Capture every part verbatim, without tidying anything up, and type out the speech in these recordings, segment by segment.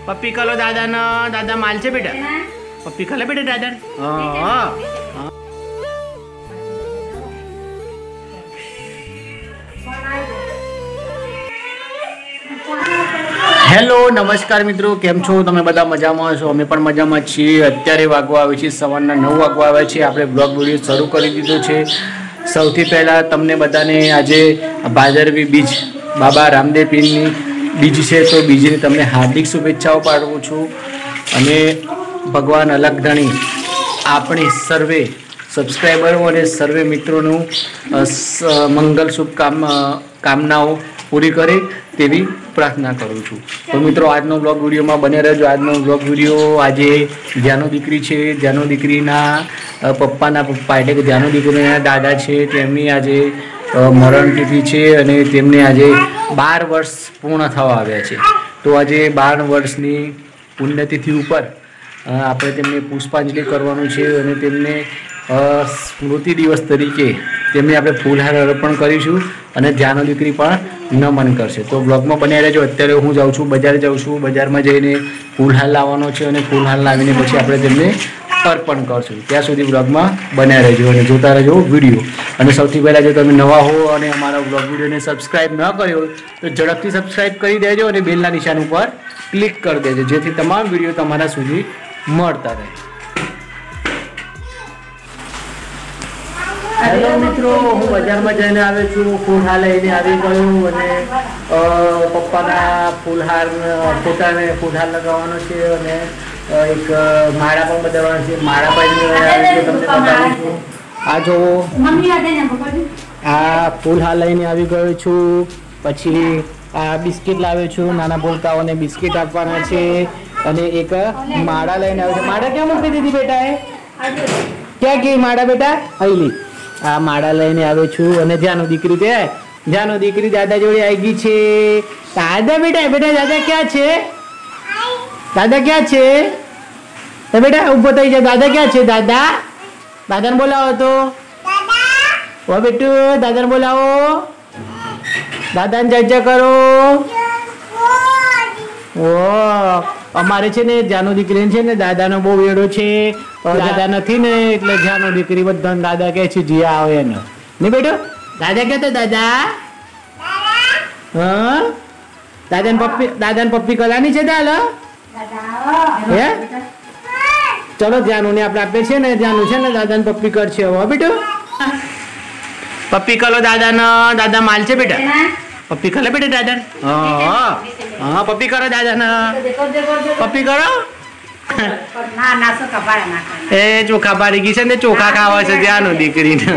પપ્પી કલો દાદાને. દાદા માલ છે બેટા. પપ્પી ખલે બેટા દાદા. હા. હેલો નમસ્કાર મિત્રો, કેમ છો તમે બધા? મજામાં છો? અમે પણ મજામાં છીએ. અત્યારે વાગવા આવે છે સવારના નવ વાગવા આવે છે. આપણે બ્લોગ વિડીયો શરૂ કરી દીધો છે. સૌથી પહેલાં તમને બધાને આજે ભાદરવી બીજ બાબા રામદેવ પીરની બીજ છે, તો બીજની તમને હાર્દિક શુભેચ્છાઓ પાઠવું છું. અને ભગવાન અલગધણી આપણી સર્વે સબસ્ક્રાઈબરો અને સર્વે મિત્રોનું મંગલ શુભ કામ કામનાઓ પૂરી કરે તેવી પ્રાર્થના કરું છું. તો મિત્રો આજનો બ્લોગ વિડીયોમાં બને રહેજો. આજનો બ્લોગ વિડીયો આજે જ્યાંનો દીકરી છે, જ્યાંનો દીકરીના પપ્પાના પપ્પા એટલે કે જ્યાંનો દીકરીના દાદા છે તેમની આજે મરણ તિથિ છે અને તેમને આજે બાર વર્ષ પૂર્ણ થવા આવ્યા છે. તો આજે બાર વર્ષની પુણ્યતિથિ ઉપર આપણે તેમને પુષ્પાંજલિ કરવાનું છે અને તેમને સ્મૃતિ દિવસ તરીકે તેમને આપણે ફૂલહાર અર્પણ કરીશું અને જ્યાંનો દીકરી પણ નમન કરશે. તો બ્લોગમાં બન્યા રહેજો. અત્યારે હું જાઉં છું, બજાર જાઉં છું. બજારમાં જઈને ફૂલહાર લાવવાનો છે અને ફૂલહાર લાવીને પછી આપણે તેમને અર્પણ કરશું. ત્યાં સુધી બ્લોગમાં બન્યા રહેજો અને જોતા રહેજો વિડીયો. અને સૌથી પહેલાં જો તમે નવા હો અને અમારા બ્લોગ વિડીયોને સબસ્ક્રાઈબ ન કર્યો તો ઝડપથી સબસ્ક્રાઈબ કરી દેજો અને બેલના નિશાન ઉપર ક્લિક કરી દેજો, જેથી તમામ વિડીયો તમારા સુધી મળતા રહે. હેલો મિત્રો, હું બજારમાં જઈને આવ્યો છું. ફૂલહાર લઈને આવી ગયો અને પપ્પાના ફૂલહાર ફોટાને ફૂલહાર લગાવવાનો છે અને એક માળા પણ બદલવાનો છે. માળા પણ તમને બતાવું છું. આ જોવો, આ ફૂલહાર લઈને આવી ગયો છું. પછી આ બિસ્કિટ લાવ્યો છું. નાના ભૂલકાઓને બિસ્કિટ આપવાના છે અને એક માળા લઈને આવ્યો છું. માળા ક્યાં મૂકી દીધી બેટા? એ ક્યાં ગઈ માળા બેટા? હૈલી આ માળા લઈને આવ્યો છું. અને જ્યાંનો દીકરી તે જ્યાંનો દીકરી દાદા જોડે આવી ગઈ છે. દાદા બેટા બેટા દાદા ક્યાં છે? દાદા ક્યાં છે? તો બેટા ઉભો થઈ જાય. દાદા ક્યાં છે? દાદા દાદાને બોલાવો તો. ઓ બેટુ દાદાને બોલાવો. દાદાને જય જય કરો. ઓ અમારે છે ને જ્યાંનો દીકરી છે ને દાદાનો બહુ વેડો છે. દાદા નથી ને એટલે જ્યાંનો દીકરી બધા દાદા કહે છે જીયા આવે એને નહીં બેટો. દાદા કહેતો દાદા. હા દાદાને પપ્પી દાદાને પપ્પી કરવાની છે. દાલ હે ચલો જ્યાંનું ને આપણે આપીએ છીએ ને જ્યાંનું છે ને દાદાને પપ્પી કરશે. હો બેટો પપ્પી કરો દાદાને. દાદા માલ છે બેટા. પપ્પી ખલે બેટા દાદાને. હા હા પપ્પી કરો દાદાને. પપ્પી કરો. એ ચોખા પાડી ગઈ છે ને ચોખા ખાવા છે જ્યાંનો દીકરીને.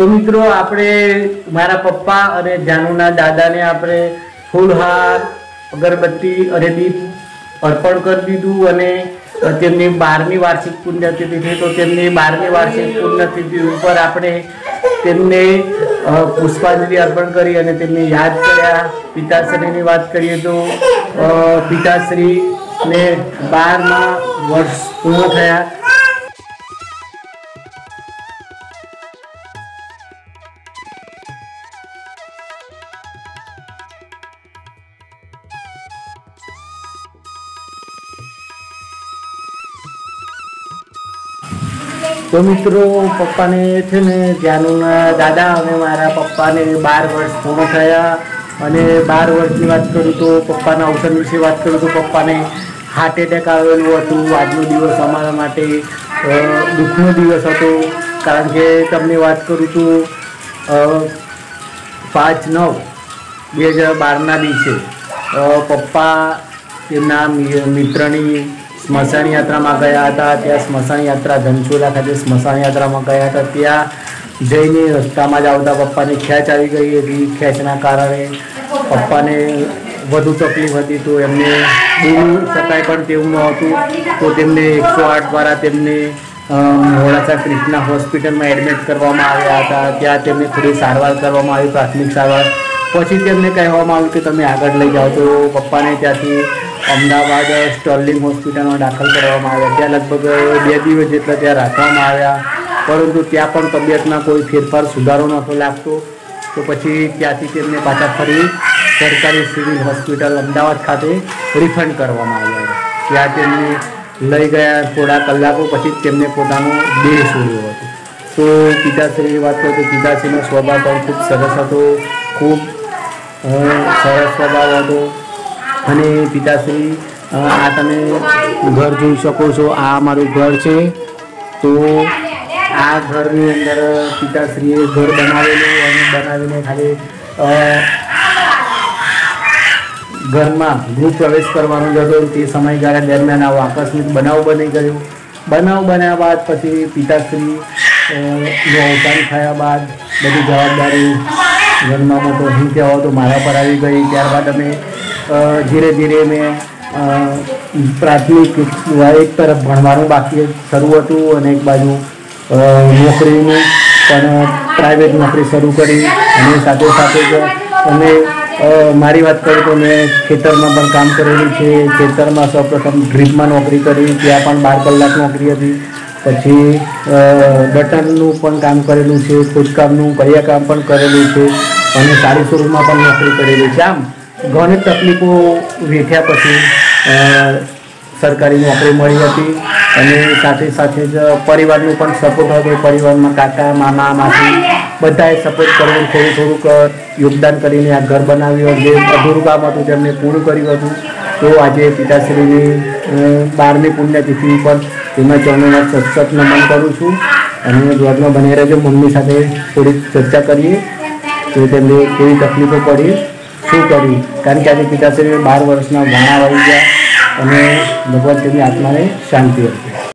તો મિત્રો આપણે મારા પપ્પા અને જાનુના દાદાને આપણે ફૂલહાર, અગરબત્તી અને દીપ અર્પણ કરી દીધું અને તેમની બારમી વાર્ષિક પુણ્યતિથિ છે તો તેમની બારમી વાર્ષિક પુણ્યતિથિ ઉપર આપણે તેમને પુષ્પાંજલિ અર્પણ કરી અને તેમને યાદ કર્યા. પિતાશ્રીની વાત કરીએ તો પિતાશ્રીને બારમા વર્ષ પૂર્ણ થયા. તો મિત્રો પપ્પાને છે ને જાનુના દાદા અને મારા પપ્પાને બાર વર્ષ પૂર્ણ થયા અને બાર વર્ષની વાત કરું તો પપ્પાના અવસાન વિશે વાત કરું તો પપ્પાને હાર્ટ એટેક આવેલું હતું. આજનો દિવસ અમારા માટે દુઃખનો દિવસ હતો કારણ કે તમને વાત કરું તો પાંચ નવ બે હજાર બારના દિવસે પપ્પા તેમના મિત્રની સ્મશાન યાત્રામાં ગયા હતા. ત્યાં સ્મશાન યાત્રા ધનસોલા ખાતે સ્મશાન યાત્રામાં ગયા હતા. ત્યાં જઈને રસ્તામાં જ આવતા પપ્પાને ખેંચ આવી ગઈ હતી. ખેંચના કારણે પપ્પાને વધુ તકલીફ હતી તો એમને બોલી શકાય પણ તેવું નહોતું તો તેમને એકસો આઠ દ્વારા તેમને મોડાસા ક્રિષ્ના હોસ્પિટલમાં એડમિટ કરવામાં આવ્યા હતા. ત્યાં તેમને થોડી સારવાર કરવામાં આવી, પ્રાથમિક સારવાર. પછી તેમને કહેવામાં આવ્યું કે તમે આગળ લઈ જાઓ તો પપ્પાને ત્યાંથી અમદાવાદ સ્ટર્લિંગ હોસ્પિટલમાં દાખલ કરવામાં આવ્યા. ત્યાં લગભગ બે દિવસ જેટલા ત્યાં રાખવામાં આવ્યા પરંતુ ત્યાં પણ તબિયતમાં કોઈ ફેરફાર સુધારો નહોતો લાગતો તો પછી ત્યાંથી તેમને પાછા ફરી સરકારી સિવિલ હોસ્પિટલ અમદાવાદ ખાતે રિફંડ કરવામાં આવ્યા. ત્યાં તેમને લઈ ગયા. થોડા કલાકો પછી તેમને પોતાનો દેહ છોડ્યો હતો. તો પિતાશ્રીની વાત કરીએ તો પિતાશ્રીનો સ્વભાવ પણ ખૂબ સરસ હતો, ખૂબ સરસ સ્વભાવ હતો અને પિતાશ્રી આ તમે ઘર જોઈ શકો છો. આ અમારું ઘર છે. તો આ ઘરની અંદર પિતાશ્રીએ ઘર બનાવેલું અને બનાવીને ખાલી ઘરમાં ગૃહ પ્રવેશ કરવાનો જ હતો. તે સમયગાળા દરમિયાન આવો આકસ્મિક બનાવ બની ગયો. બનાવ બન્યા બાદ પછી પિતાશ્રી નું અવસાન થયા બાદ બધી જવાબદારી ઘરમાં મોટો હું કહેવો તો મારા પર આવી ગઈ. ત્યારબાદ અમે ધીરે ધીરે મેં પ્રાથમિક એક તરફ ભણવાનું બાકી શરૂ હતું અને એક બાજુ નોકરીનું પણ પ્રાઇવેટ નોકરી શરૂ કરી અને સાથે સાથે જ અમે મારી વાત કરું તો મેં ખેતરમાં પણ કામ કરેલું છે. ખેતરમાં સૌપ્રથમ ડ્રીપમાં નોકરી કરી, ત્યાં પણ બાર કલાક નોકરી હતી. પછી બટનનું પણ કામ કરેલું છે, ખોદકામનું કડિયા કામ પણ કરેલું છે અને સારી શોરૂમમાં પણ નોકરી કરેલી છે. આમ ઘણી તકલીફો વેઠ્યા પછી સરકારી નોકરી મળી હતી અને સાથે સાથે જ પરિવારનું પણ સપોર્ટ હતો. પરિવારમાં કાકા, મામા, માસી બધાએ સપોર્ટ કર્યો. થોડું થોડુંક યોગદાન કરીને આ ઘર બનાવ્યું. જે અધૂરું કામ હતું તેમને પૂરું કર્યું હતું. તો આજે પિતાશ્રીની બારમી પુણ્યતિથિ ઉપર તેમના ચરણોમાં સતસત નમન કરું છું અને બ્લોગમાં બની રહેજો. મમ્મી સાથે થોડીક ચર્ચા કરીએ તો તેમને કેવી તકલીફો પડી, શું કર્યું, કારણ કે આજે પિતાશ્રી બાર વર્ષના વાણા આવી ગયા અને ભગવાન તેમની આત્માને શાંતિ આપે.